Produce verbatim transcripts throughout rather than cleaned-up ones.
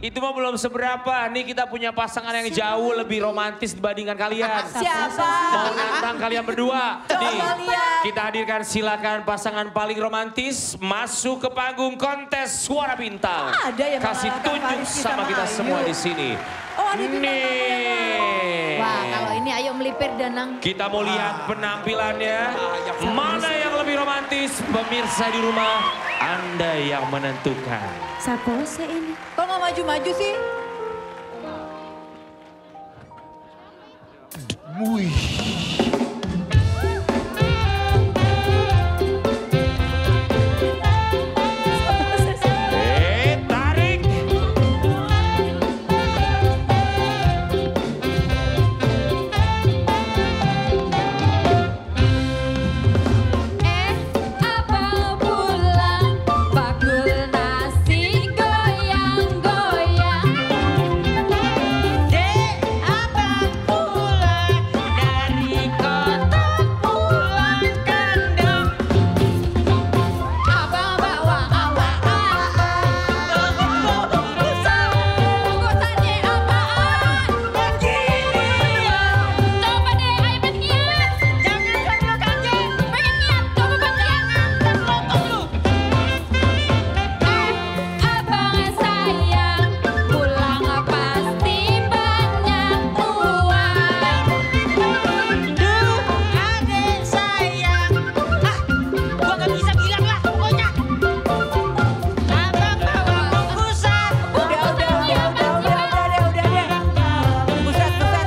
Itu mah belum seberapa. Nih kita punya pasangan yang jauh lebih romantis dibandingkan kalian. Siapa? Mau nantang kalian berdua. Coba Nih, lihat. kita hadirkan silakan pasangan paling romantis masuk ke panggung kontes Suara Bintang. Ada yang kasih mengalahkan tunjuk Fariski sama sama kita Ayu. semua di sini. Oh, ada bintang Nih. Wah, kalau ini ayo melipir Danang. Kita mau lihat penampilannya. Mana yang lebih romantis? Pemirsa di rumah, Anda yang menentukan. Sapose ini. Kok nggak maju-maju sih? Wih. Eh, tarik. Eh, abang pulang, bakul nasi goyang-goyang. Dek, abang pulang dari kota pulang kandang. Abang bawa awak-awak. Bungkusannya apaan? Beginian. Coba deh, ayo pengen. Jangan terlalu kaget. Pengen niat, coba bang Jangan terlotok lu. Eh, abang sayang, pulang pasti banyak uang. Duh, adek sayang. Ah, gua gak bisa bilang lah pokoknya. Abang bawa bungkusan. Udah, udah, udah, udah, udah, udah, udah, udah, deh. Buset, buset.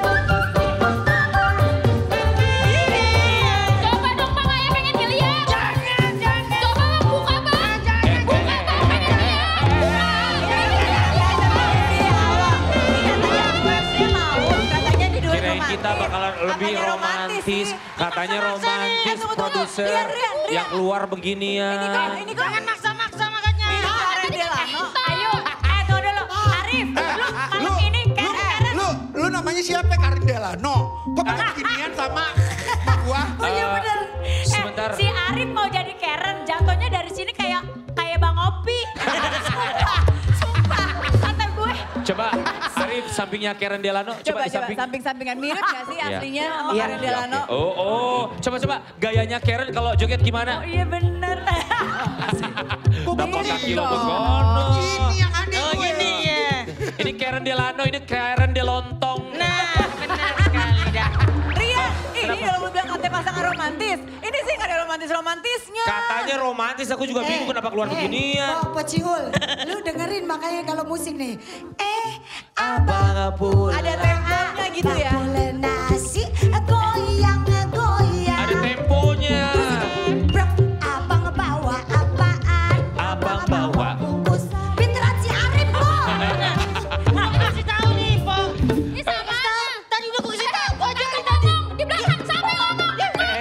Coba dong bang, ayo pengen ngeliat. Jangan, jangan. Coba bang, buka bang. Buka bang, pengen lihat. Katanya di duet Kirain romantis. kita bakalan lebih Katanya romantis. sih. Katanya Maksa-maksa nih. romantis, Tunggu, tunggu. produser. Rian, Rian, Rian. Yang keluar Ini kok, beginian. ini kok. Jangan maksa-maksa makanya. Karen Delano. Ayo, eh tunggu dulu. Arif, lu malam ini keren-keren. Lu, lu namanya siapa? Karin Delano. Kok pakai beginian sama sama gua? Oh iya Eh, bener. sebentar. Eh, si Arif mau jadi Karen, jatuhnya dari sini kayak kayak Bang Opi. Sumpah, sumpah. Kata gue. Coba Arif sampingnya Karen Delano. Coba, Coba, di coba, samping. samping-sampingkan. Mirip gak sih Iya. aslinya sama Iya, Karen oke, Delano? oke. Oh, oh. Coba-coba gayanya Karen kalau joget Oh gimana? iya bener. Tapak kaki lo dong. begono. Ini yang ada Oh gue. gini ya. Ini Karen Delano, ini Karen Delontong. Nah, bener sekali dah. Rian, ini Kenapa? kalau lu bilang katanya pasangan romantis. Ini sih gak ada romantis-romantisnya. Katanya romantis, aku juga bingung kenapa keluar beginian. Oh, Pociul, lu dengerin makanya kalau musik nih. Eh, Abang pula. Ada temponya gitu ya. bakul nasi goyang goyang. Ada temponya. Brak, abang bawa apaan? Abang bawa. bungkus. Pinteran si Arif lo. Aku kasih tahu nih, Po. Ini sama. Tadi udah gue kasih tahu. Gua Jangan ngomong, di belakang sampai ngomong.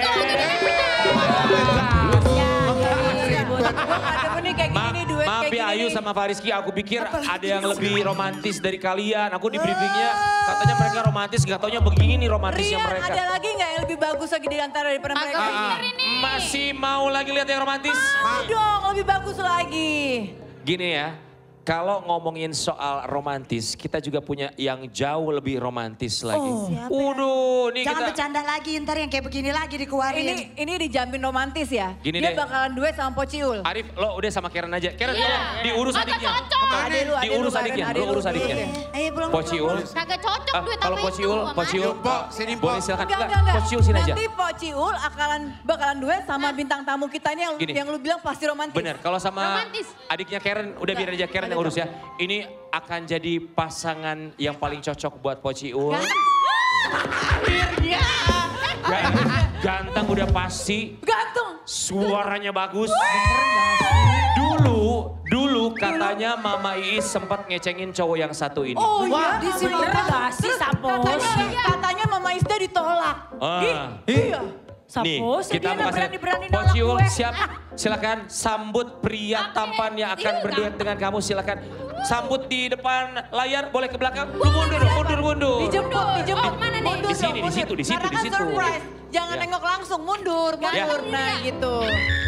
Gue gak demen nih kayak Ma gini duet maaf kayak ya gini Ayu nih. sama Fariski, aku pikir ada yang lebih romantis dari kalian. Aku di briefingnya katanya mereka romantis, gak taunya begini romantisnya Rian, mereka. ada lagi gak yang lebih bagus lagi di antara daripada mereka? Ah, ah. Masih mau lagi lihat yang romantis? Mau dong, lebih bagus lagi. Gini ya, kalau ngomongin soal romantis, kita juga punya yang jauh lebih romantis lagi. Siapa ya? Waduh, nih Jangan kita... bercanda lagi, ntar yang kayak begini lagi dikeluarin. Ini ini dijamin romantis ya. Gini Dia deh. bakalan duet sama Pociul. Arif, lo udah sama Karen aja. Karen, Iya. tolong diurus Agak adiknya. cocok. Ade lu, ade lu, Diurus Karen, adiknya, ade lo lu. urus adiknya. Ayo pulang. Pociul. Kagak cocok Ah, duit kalau apa itu Pociul, sama Pociul. Ayo, Po, sini, Po. Boleh silakan. Enggak, Enggak, enggak, enggak. Pociul sini aja. Nanti Pociul akalan bakalan duet sama bintang tamu kita ini yang, Gini. yang lu bilang pasti romantis. Bener, kalau sama Romantis. adiknya Karen, udah biar aja Karen yang urus ya. Ini akan jadi pasangan yang paling cocok buat Pociul. Akhirnya. Ganteng udah pasti, Gantung. suaranya bagus. Dulu, dulu katanya Mama Iis sempat ngecengin cowok yang satu ini. Oh Wah, iya, di sini bener. gak sih, Terus Sapos? Katanya, katanya Mama Isda ditolak. Ah. Ih, iya. Nih, Sapos, kita dia mau kasih berani-berani nolak Pociul gue. siap. Silakan sambut pria tampan yang akan Iya, berduet dengan kamu. Silakan sambut di depan layar, boleh ke belakang. Lu mundur, mundur, mundur. Dijemput, dijemput. Oh, mana nih? Mundur Di sini, dong, di situ, mundur. di situ, Karena di kan situ. surprise. Jangan Ya. nengok langsung, mundur, mundur. Ya. Nah gitu.